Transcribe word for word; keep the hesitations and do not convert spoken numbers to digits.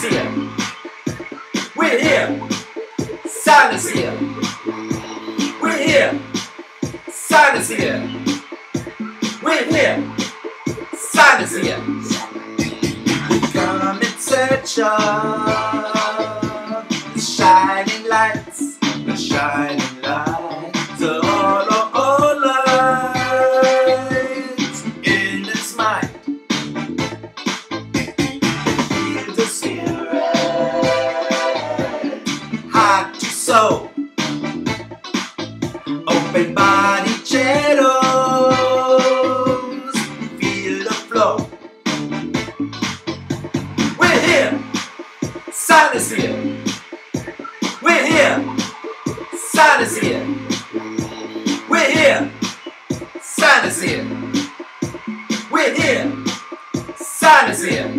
here. We're here. Silence here. We're here. Silence here. We're here. Silence here. We come in search of the shining lights, the shining lights, all of all lights in its mind. Feel the spirit, heart to soul, open body shadows, feel the flow. We're here, silence here. We're here, silence here. We're here, silence here. We're here, silence here.